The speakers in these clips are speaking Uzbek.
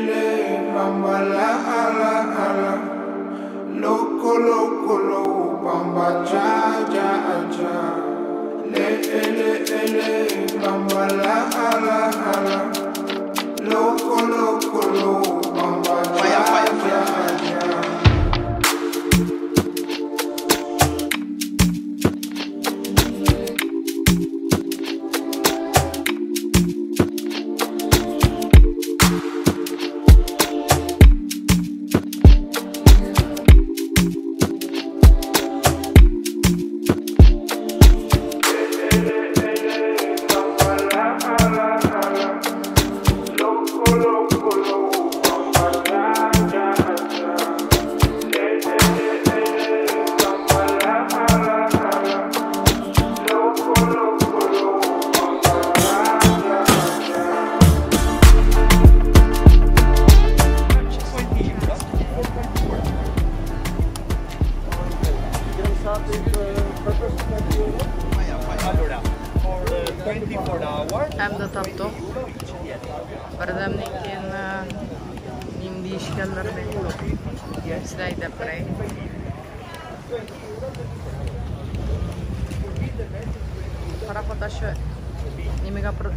bamba la ala ala, loco loco lo, bamba cha cha cha. Bamba la ala ala, loco loco lo, bamba cha cha cha. Hem de taptık. Birdemden keyin indi işgallar ben sizlar deb qo'ray. Paraqota shu nimaga bir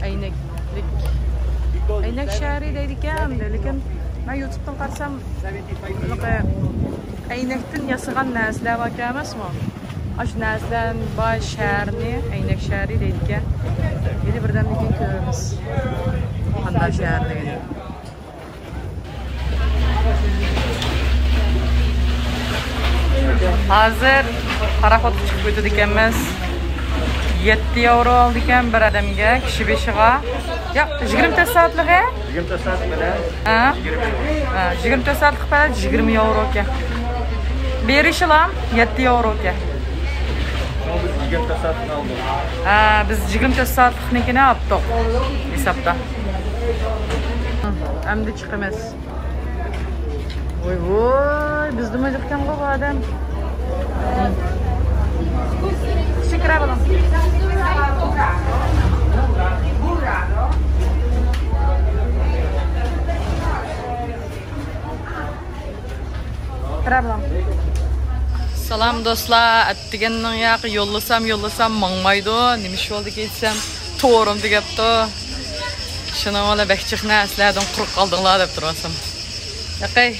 aynak shahri deydi ekan, lekin men YouTube'dan qarasam bunaqa aynakdan yasagan narsalar bor emasmi? Aş narsadan bosh shaharni aynak shahri deydi ekan. Yine birdemden keyin ko'ramiz. Qanday shaharligini. Hazır paraxot chiqib o'tdi ekanmiz. 7 euro oldi ekan bir odamga, kishi beshiga. Yo'q, 24 soatlik. 24 soat bilan. Ha? 24 soatlik bilan 20 euro ekan. Berishim 7 euro ekan. Biz 24 soatni oldik. Biz 24 soatliknikini oldik hisobda. Endi chiqamiz. Voy, biz nima chiqqan bu odam? Shukr bo'ling. Salam do'stlar, attiganning yoqi yollasam mangmaydi. Nima ish bo'ldi ketsam, to'g'rim degapti. Shuni ola bakchiqni aslardan quruq qoldinglar deb turasam. Yaqay,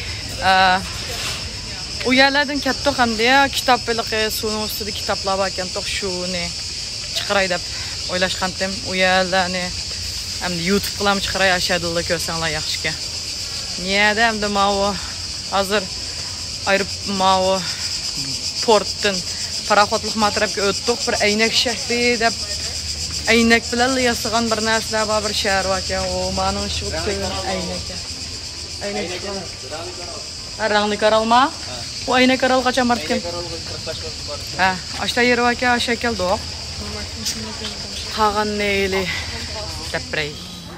u yerlardan katta qanday kitob biliqi, suvning ustida kitoblar bor ekan, to'q shuni chiqaray deb o'ylashgandim. U yerlarni hamda YouTube bilan chiqaray ashadilla ko'rsanglar yaxshi. Niyada hamda ma'vo hozir ayirib ma'vo portdan paraxotlik matrabga o'tdik. Bir aynak shahri deb aynak bilan yasagan bir narsalar bor, bir shahar bor ekan. O ma'no shu aynak. Aynak. Rangli qaralma. O aynak qaral qachon bordim? Ha, ashta yeri bor ekan, ashta keldik. Qag'an neyli debray.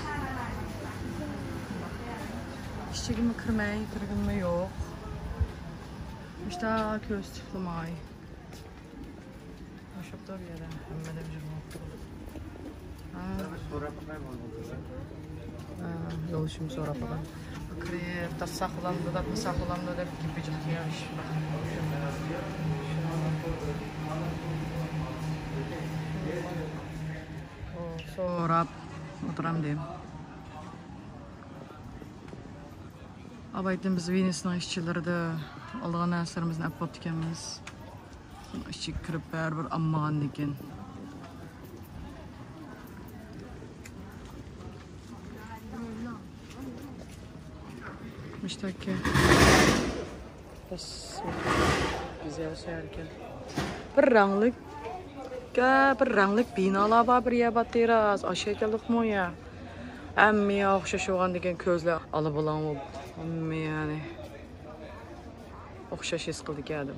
İşçigimi kirgimi yo'q. İşte köz çıkmay. Şapta bir yere. Hemen de bir yoluşum sonra falan. Krep, tasaklandı da gibi çıkıyor. Sonra oturam diyeyim. Abaytın biz Venüs'ün işçileri de alğan narsalarımızın apot ekanmiz. İşçi kirib bir amman ekan. İşte ki güzel şehirken. Bir ranglık binalar var, bir yer batırız. Aşağı geldik mi ya? Emmi oxşaş olan degen közler alıp alan emmi yani. Oxşaş his qildik edim.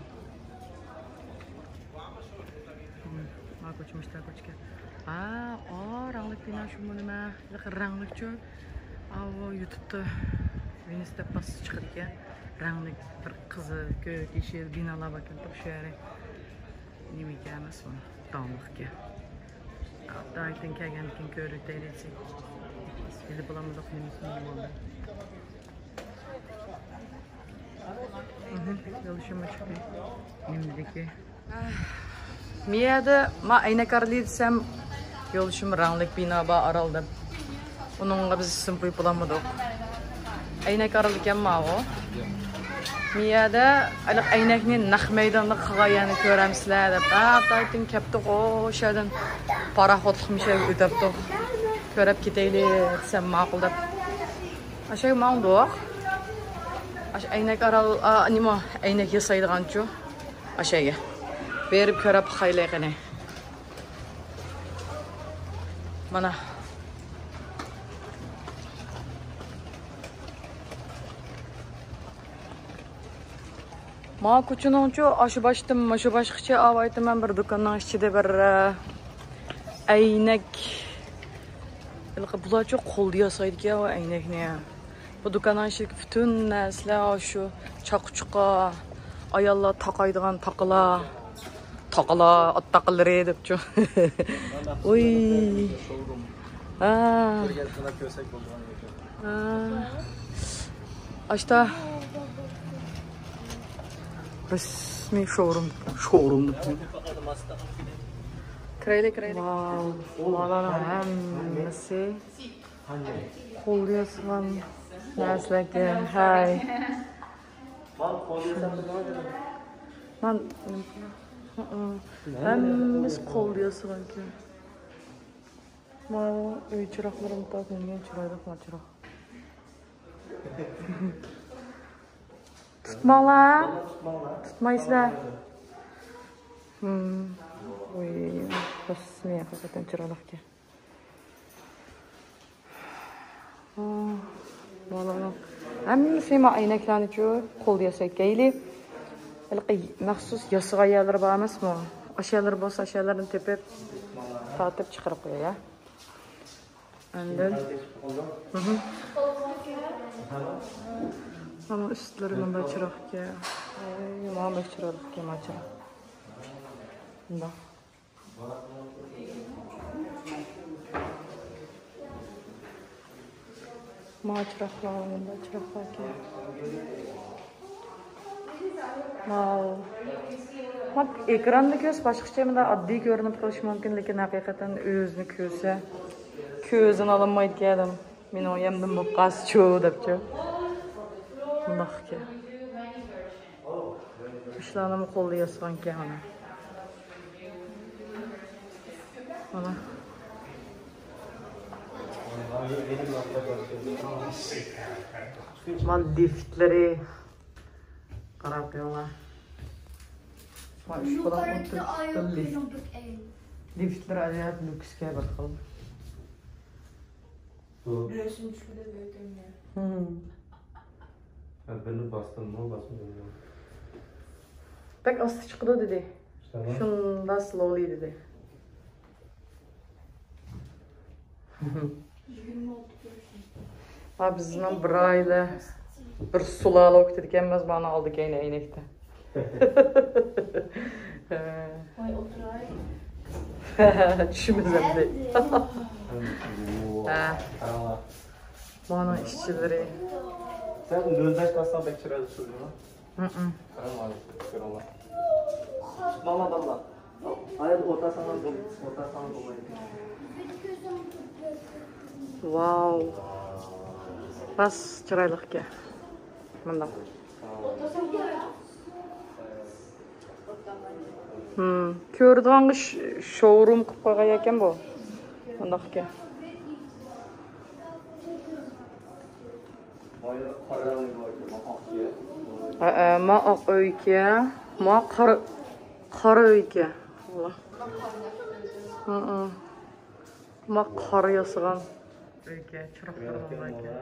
Ko'chmishlar ko'chga. Ranglik bino shu nima? Ranglikchi. YouTube'da Venüs'te pas chiqar ekan. Ranglik bir qizil, ko'k, yeshil binolar bor ekan, to'q shahar. Nima ekanmas buni? Damliqga. Hatta aytgan kelgandan ko'rib deylik. Eli bulamız oxuyamız oldu. Şunu çıkayım. Nimdeki. Miyada ma ayna karli desem yoluşum ranglık bina ba araldım. Onunla biz sımpı bulamadık. Ayna karlıken ma o. Miyada alak aynakni naq meydanlık xağayanı görəmsizlər də. Taytın kəpdik o şeydən paraxotlıq bir şey ödəbdik. Görəb getəyli desem maqul da. Aşağı mağdıq. Aynak aral nima aynak yasaydigan chu. Aşağı. Berib görəb xaylayğını. Mana Ma kuchunonchu aşı başdım, maşı başqıcha avaytım ben bir dükkanın içinde bir aynak. Bularcha qo'lda yasaydi o aynakni. Bu dükkanın içinde bütün narsalar şu chaquchuqa, ayollar taqaydigan taqalar, at taqalları debchu. Oy. Ashta resmi showroom. Krayli. Wow. Malalar hammasi qo'lda yozgan narsalar. Hay. Man hammasi qo'lda yozgan ekan. Mana uy chiroqlarim taqilgan chiroyli chiroq. Tutmalar. Tutmaysizlar. Oy, resmi hakikaten chiroyli ekan. Mana hammasi ma aynaklarni qo'lda yasayotganli. Maxsus yasığa yerler var mı? Aşağıları boz aşağılarını tepip tatip çıkarıp ya. Anladın? Ama üstleri bunda çırak ki. Mama çırak ki maça. Bunda. Ma çıraklar bunda çıraklar ki. Wow. Bak ekranda göz başqacha menda oddiy ko'rinib qolishi mumkin, lekin haqiqatan o'zini ko'rsa ko'zini olmaydi edim. Men o'yamdim bu qaschu debchi. Bundaqki. İşlarni qo'lda yozgan ekan mana. Mana. Maldiftleri qarab yo'la. Yukarıda ayaklanıyorduk el. Liftler acayip lüksке bir xil. Resim şurada büyüdüm ya. Beni bastın mı? Basmadın. Bak astı çıktı dedi. Şunda slowly dedi. Abi bizden bir ayda bir sulala okuduk emez bana aldık yine aynekte. Vay oturay. Düşümüz hem de. Bana işçileri. Sen gözdaş bassan pek çırağız çocuğuna. Mama damla. Hayır orta sana dolayı. Wow. Bas çıraylık ki. Bundan. Ko'rdigan showroom qilib qo'ygan ekan bu. Bundaqki. Ma oq uyga, ma qora uyga. Ma qora yasıgan uyga chiroqlar bor ekan.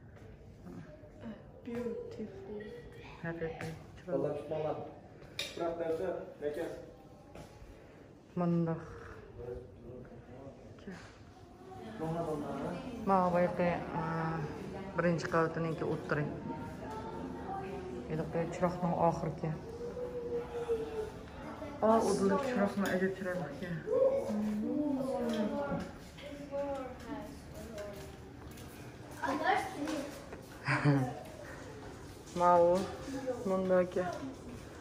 Beautiful. Happy. Chiroq. Mandaq. Ma bayqi birinchi qavatninki o'tiri. Endi chiroqning oxirgi. O'dilib chiroqni ajab chiroqga. Mau, bundaki.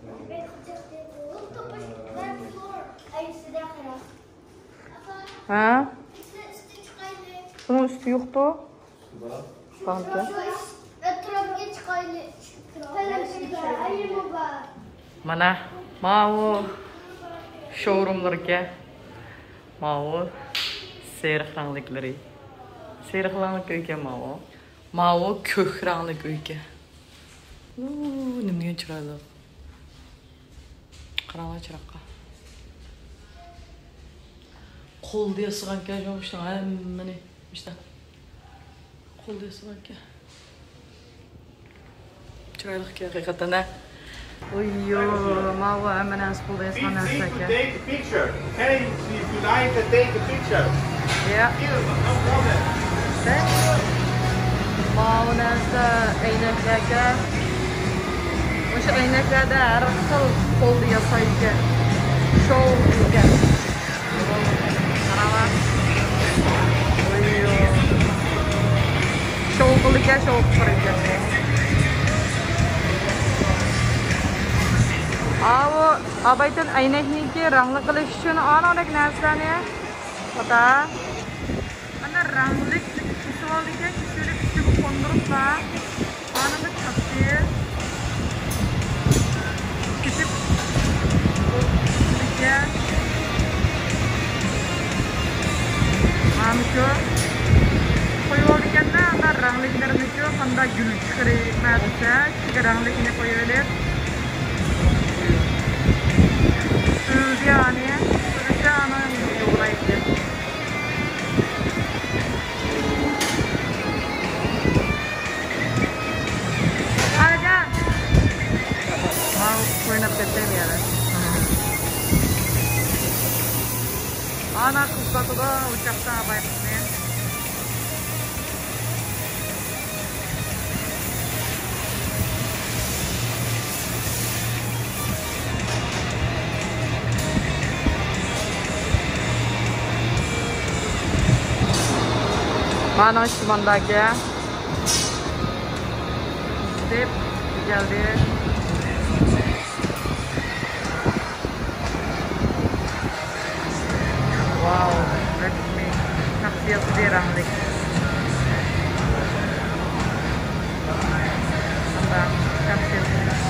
Ha? Bunun üstü yoktu. Kanka. Mana mau showroomlarga mau seriq ranglikleri. Seriq ranglik uyga mau ko'k ranglik uyga. Nimaga chiroyli. Qaranglar chiroqqa. Qo'lda yasigan ekan yo'qishdan hammani işte. Qo'lda yasigan ekan. Chiroyli ekan haqiqatan. Oyyo, mau hamma narsa qo'lda yasigan narsa ekan. Take a picture, okay? If you like, take a picture. Yeah. No problem. Mau narsa aynaklarga. O'sha aynaklarda har xil qo'lda yasaydigan show ekan. Qaralar. Oyyo. Show qilgan show qilgan. Avo, abaydan aynakniki rangli qilish uchun anolik narsani qata. Ana rangli kesib olgan, kesib kesib qo'ndirib va anini kapti. Kesib olgan. Amco qo'yib olganda ana rangliklarini shu qanday gul chiqarmoqda, ranglikni qo'yib yani ana yo'laydi. Hadi. Mau ko'ynab ketdim yana. Ana kuzatida uçakta abaytmen. Mana şu bandaki step geldi. Wow, resmi şahsiyet bir ranglik. Anda şahsiyet.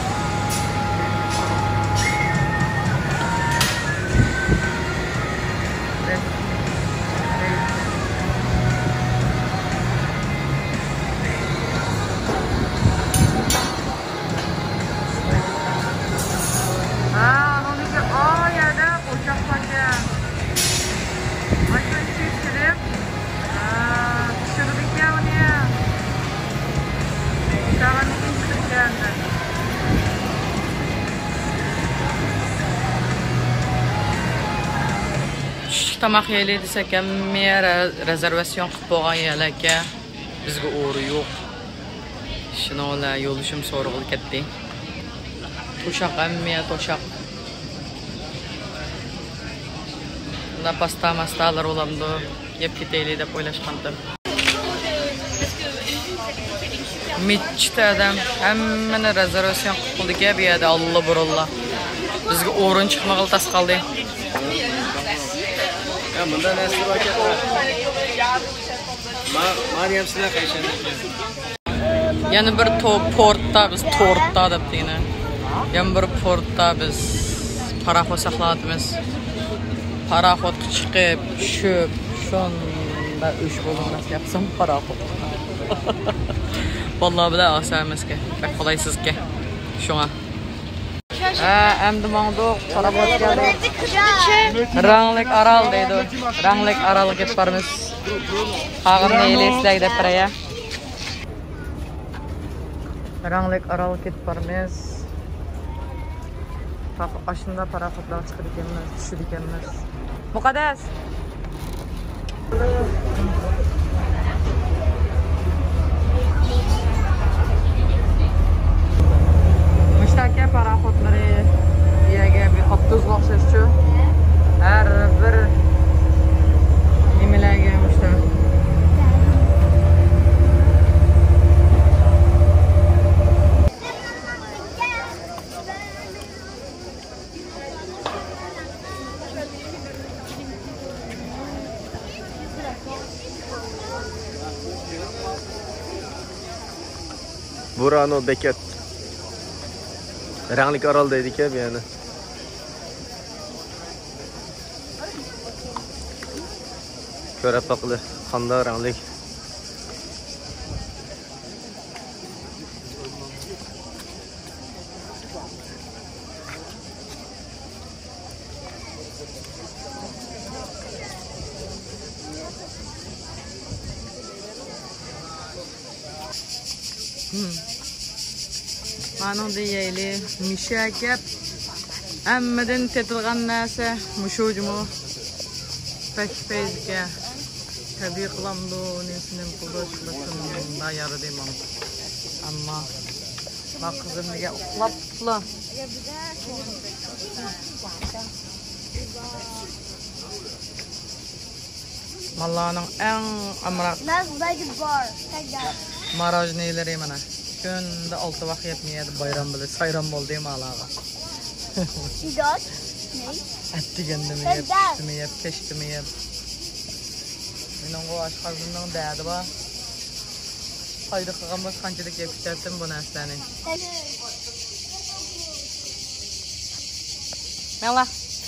Tamaq yeyli desek ham rezervasyon qilib qo'ygan yerlarga bizga o'ri yo'q. Shinola yo'lishim so'rg'il ketdi. To'shaq hamma to'shaq. Bunda pasta mastalar olamdi. Yeb ketaylik deb o'ylashgandim. Michta adam hammani rezervasyon qilib qo'ydi-ku bu yerda Alloh burallah. Bizga o'rin chiqmag'il tas qoldi. Ya bunda nasıl paket var? Meryem sizler kaçın. Yani bir portda biz tortda debdi yine. Yani bir portda biz paraxod saqladimiz. Paraxod chiqib, tushib, shunda uch bo'lib nasib yapsam paraxod. Vallahi bilan asamizga, bak qolaysizga. Shunga. Endi mangdoq paraxod keldi. Ranglik aral deydi. Ranglik aral ketib boramiz. Hag'irni eleslaydi deb turaya. Ranglik aral ketib boramiz. Aşında paraxodlar chiqib ekanmiz, tushib ekanmiz. Muqaddas. Mushtaka paraxodlari yerga bir qoptuz o'xshashchu. Har bir nimalarga mushtaka. Burano Beket. Ranglik Aral dedik ya bir yana. Körep bakılı. Kanda ranglik. Manu diyeli müşakep. Emmeden tetilgan nase muşucumu. Pek pezke. Tabii kılamdı nesinin kılıçlasın da yarı demem. Ama bak kızım ya uklapla. Mallanın en amrak That's like a bar. Take that. maraj neyleri mana. Günde 6 vakit yetmeyedi bayram bile sayram oldu değil mi Allah'a? She does? Ne? Etti kendimi yep, piştimi yep, keştimi yep. Benim o aşkazından değdi ba. Haydi kıkamız kançılık yapıştırdım bu neslerini. Mela.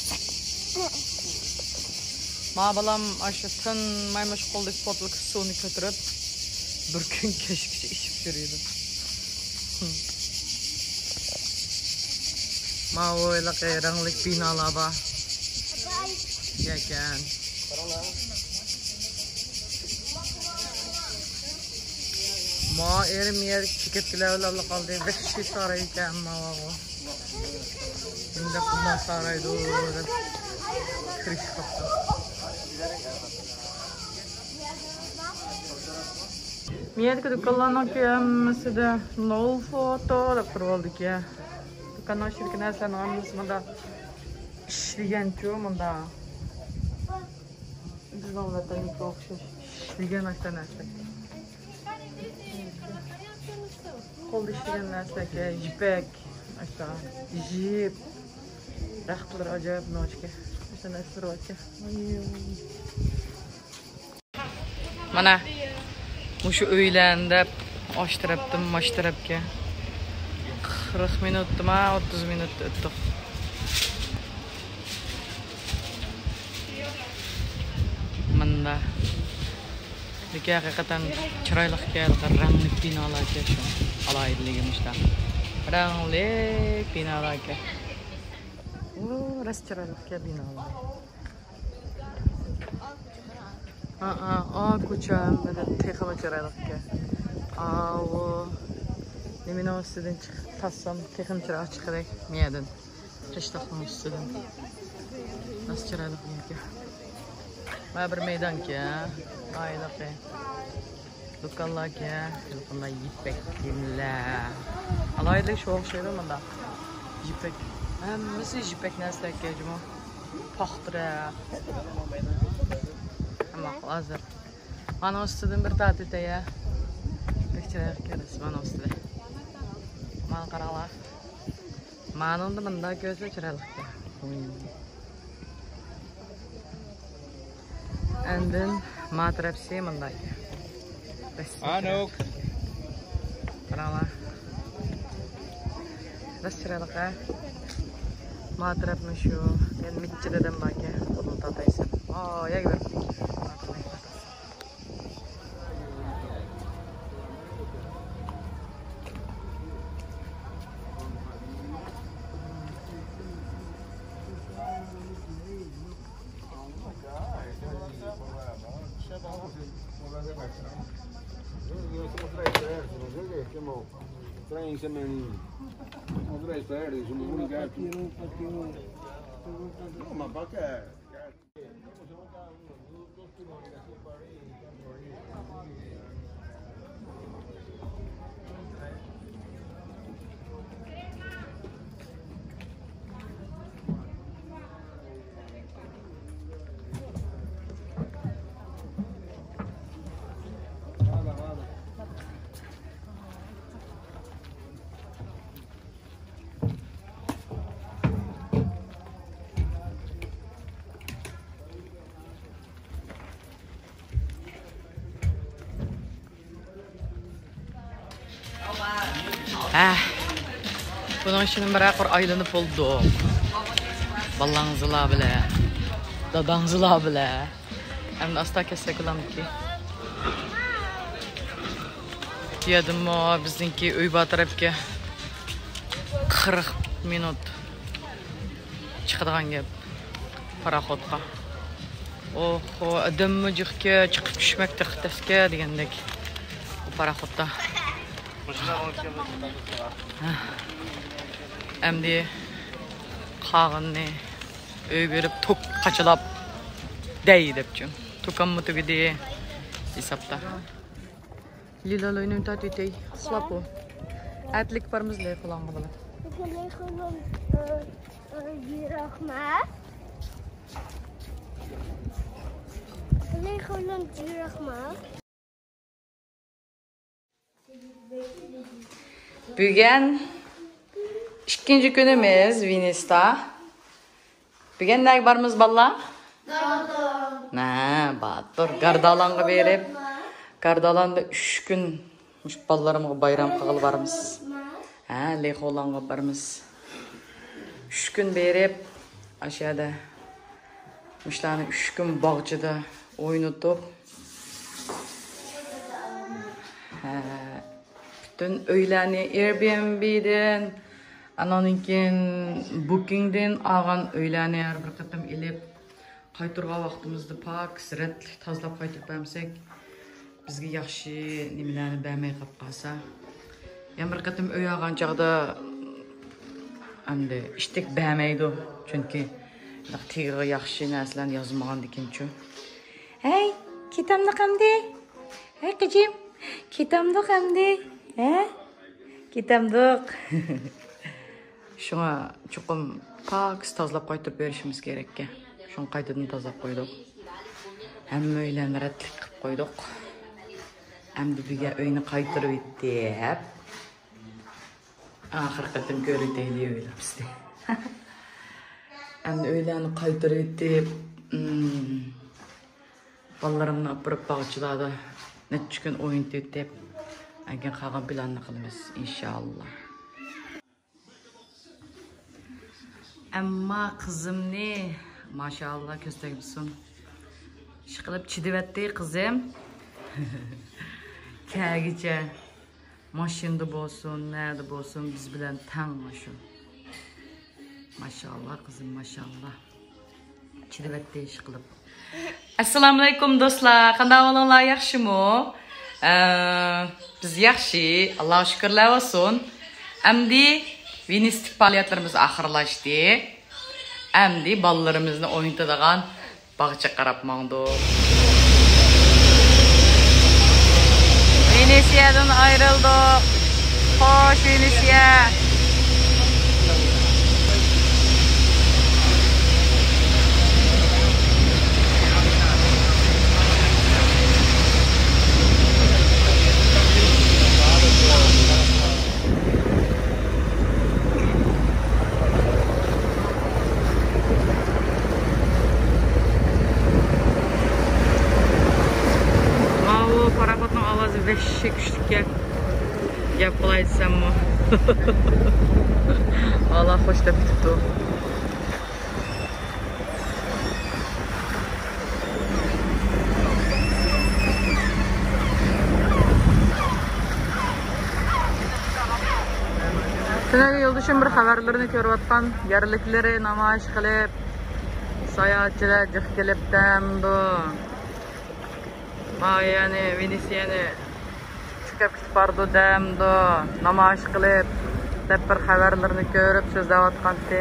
Ma balam aşıtın maymış kolduk potluk suyunu götürüp bir gün keşke içip yürüydüm. Ma öyle ranglık binalar var. Yakan. Ma erim yer çiketkilerle kaldı. Beş kişi sarayken ma var. Şimdi bundan saraydı. Kriş kaptı. Miyet ke dükkanlarına mesela no foto da kuruldu ki. Dükkanlar şirketine sen anlasında işleyen çoğumunda. Biz onlardan çok işleyen açtan açtık. Kol işleyen açtık jipek açta jip. Rahatlar acayip noçke. İşte nasıl var ki? Mana. Muşu öylende açtırıptım, maçtırıp ki 40 minut ma 30 minut öttük. Manda. Deki hakikaten çıraylık geldi, ranglık binalar ki şu alaylıgımışta. Ranglık binalar ki. Orası çıraylık ki binalar. Kucağım böyle tekama çıraylık ki. O nemin o üstüden tassam tekam çırağı çıkarak miyedin? Kıştakın üstüden. Nasıl çıraylık ki? Baya bir meydan ki ya. Aylık ki. Dükkanlar ki ya. Dükkanlar yipek kimle. Alaylık şu şeyler mi da? Yipek. Mesela yipek nasıl ki acaba? Paktıra. Ama hazır. Bana üstüden bir tatlıda ya. Bekçiler görürüz bana üstüde. Mal karalar. Manın da bunda gözle çıralık ya. And then matrapsi bunda ya. Anuk. Karalar. Nasıl çıralık ya? Matrapmış şu. Yani mitçileden bak ya. Bunu tataysın. Ya gidelim. Bunun için bir aylanıp oldu. Ballanızıla bile. Dadanızıla bile. Hem de asla kessek ulan ki. Diyedim o bizimki öy batırıp 40 minut çıkıdığan gep paraxodga. Oho, adam jıqqa çıkıp düşmekte xiteske degandek. Bu paraxodda. Emdi qağınni öy berip tok qaçılap deydipçün. Tokammutu gidi hesapta. Lila oyunun tatütey. Slapo. Etlik parımız leh kulağımı bala. Bugün ikinci günümüz Venice'da. Bugün ne barımız balla? Batur. Gardalan'a berip. Gardalanda 3 gün ballarımı bayram kağıl barımız. Leh olan'a barımız. 3 gün berip aşağıda. Müştani 3 gün bağcıda oynadık. Bütün öğleni Airbnb'den, anonunkin Booking'den ağan öğleni her bir kıtım ilip qaytırga vaqtımızdı pak, siret tazlap qaytırıp bämsek bizge yaxşı nimelerni bämey qap qalsa. Yan bir kıtım öy ağan çağda endi iştek bämeydi. Çünkü tiğe yaxşı näslen yazmagan dikinçü. Hey, kitamda qamdi? Hey kızım, kitamda qamdi? Kitamda. Şuna çokum pak tazlap qaytırıp berişimiz gerek ki. Şunu qaytadan tazlap koyduk. Hem öyle retlik qilib koyduk. Hem de bize öyünü qaytırıp etdip. Ahir qatim görünteyli öyle bizde. Hem de öyleni qaytırıp etdip. Ballarımla apırıp bağçılarda neçə gün oyun etdip. Əgər qalğan planını qılmız inşallah. Amma kızım ne? Maşallah köstegimsin. Şıqılıp çidivetdi kızım. Kəgice maşında bolsun, nerede bolsun biz bilen tanışın. Maşallah kızım maşallah. Çidivetdi şıqılıp. Assalamu alaikum dostlar. Qanday olanlar yaxshimi? Biz yaxshi, Alloh shukrlar olsun. Endi Venice fəaliyyətlərimiz axırlaşdı. Endi ballarımızı oynatadigan bağça qarab mangduq. Venesia'dan ayrıldık. Xoş Venesia. Paraxodning ovozi vahshiy kuchlikka gap qilay desammi. Alloh xo'shlab tutibdi. Tünagi yo'ldoshim bir xabarlarni ko'rayotgan, yarliklari namoyish qilib, sayohatchilar jiq kelibdi. Yani Venesia'ni çıkıp bardu demdi, namoyish qilib, deb bir xabarlarni ko'rib so'zlayotgandi.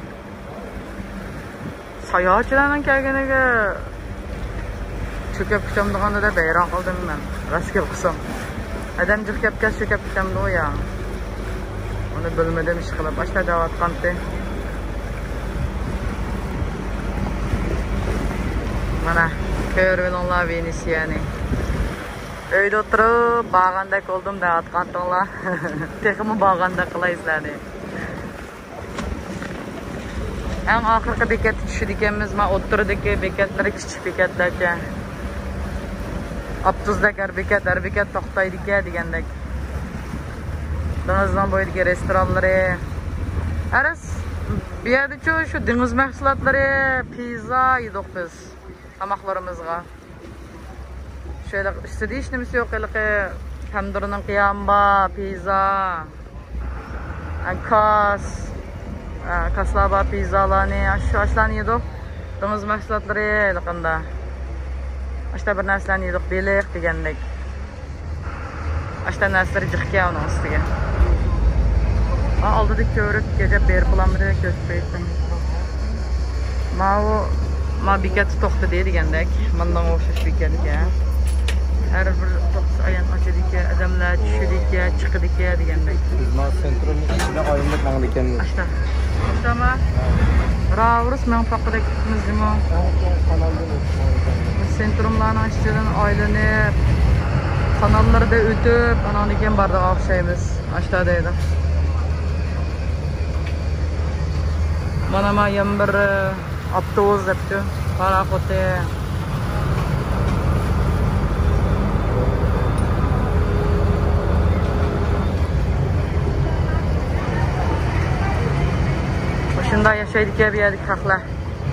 Sayohatchilarning kelganiga cho'kib kutamdiganda deb hayron qoldim men. Rostga qilsam. Adam jiq kapkas cho'kib kutamdi o ya. Onu bilmadim ish qilib boshlayotgandi. Mana görün onlar Venesia'ni. Öyde oturup bağandak oldum da atkantonlar. Tekimi bağandak kılayızlarni. En ahırkı beket düşüdükemiz ma oturdaki beketleri küçük beketlerken. Abtuzdaki her beket toktaydık ya digendek. Denizden boyudaki restoranları. Aras bir yerde şu deniz mahsulotları, pizza yedik biz tamaklarımızga. Şöyle istediği işimiz yok ki tandırının kıyamba, pizza, kaslaba pizzalarını aşağıdan yedik. Deniz mahsulotları yakında. İşte bir narsalarni yedik, belik degandek. İşte narsalar jiqqa onun ustiga. Aldık körük gece bir bulamırı göstereyim. Ma biket toxtu degandek. Mendan o'xshash biket ekan. Her bir to'qqiz ayan ochadiki, odamlar tushadiki, chiqadiki degandek. Bizning sentrumning ichida oyimlik mangda ekanmiz. İşte. Ama Ravrus men faqat kimizmi? Sentrumlarning ichidan aylanib, kanallarda o'tib, ana ekan barda o'xshaymiz. Aşağıda edi. Mana ma bir avtobus debdi, paraxoti. Şunda yaşaydık ya bir yerdik haqlar.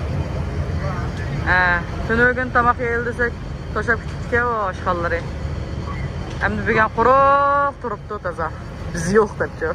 Tünögün tamaq yeyil desek, toşab küçüktük ya o aşqalları. Hem de bir gün quruq turuptu taza. Biz yo'q debdi.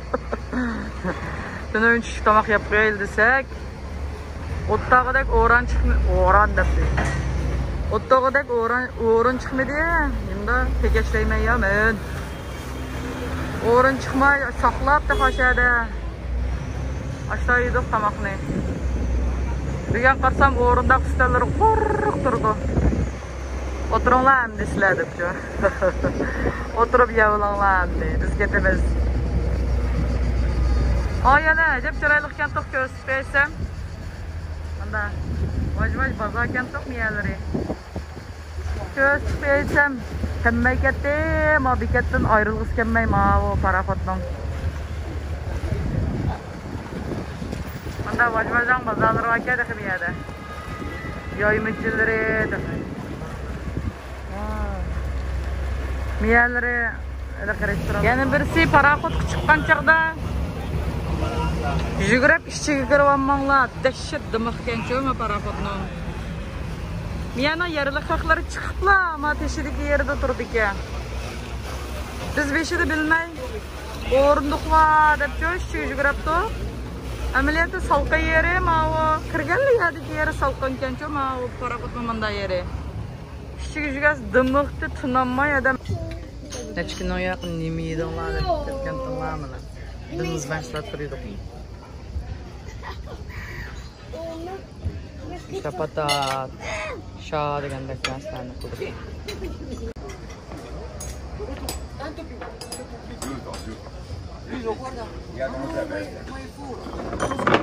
Tünögün çüşük tamaq yapıb yeyil desek, ottağıdak oran çıkmıyor. Oran debdi. Ottağıdak oran çıkmadı. Şimdi tekeşleymey ya men. Oran çıkmay, saqlab da aşağıda. Aşağı yedik tamakni. Bir gün qarsam orunda üstelleri quruq turdu. Oturunlar endi sizlar debdi. Oturup yavulanglar endi. Biz ketamiz. Yana jep chiroyli kantoq ko'rsatib bersam. Mana vaj bozor kantoq miyalari. Ko'rsatib bersam, kelmay ketdi, ma bekatdan ayrılg'isi kelmay ma o paraxotning. Anda vajvajan bazarları var ki de yerde. Yayımcıları da. Miyaları da restoran. Yani birisi paraxot çıkan çağda jügrep işçiga kirib olmanglar. Dehşet dimiqkan cho'ma paraxotning. Miyana yerlik haqlari chiqiblar, ama teshidagi yerda turdi ekan. Biz beshida bilmay o'rindiq var deb ishchiga jügrepdi. Ameliyatı salqa yeri, ma o kirganli yerdagi yeri salqin ekan-ku, ma o paraxotning manda yeri. Ishchiga jugas dimiqdi, tunanmay adam. Nechkin yaqin nima yedinglar deb ketgan tomamini. Deniz mahsulot qildik. Shapatat, sha degandek narsalarni qildik. Ya no se ve.